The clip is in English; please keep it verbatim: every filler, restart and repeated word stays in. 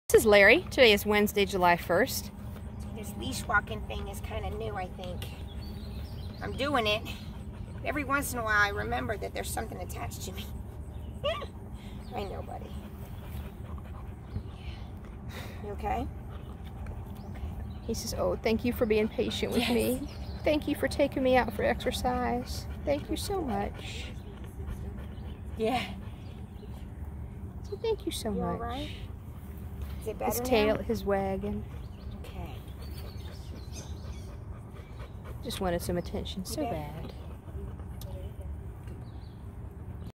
This is Larry. Today is Wednesday, July first. This leash walking thing is kind of new, I think. I'm doing it. Every once in a while I remember that there's something attached to me. I know, buddy. You okay? He says, oh, thank you for being patient with Yes. me. Thank you for taking me out for exercise. Thank you so much. Yeah. So thank you so You all much. right? Is it better His tail now? is wagging. Okay. Just wanted some attention so bet. bad.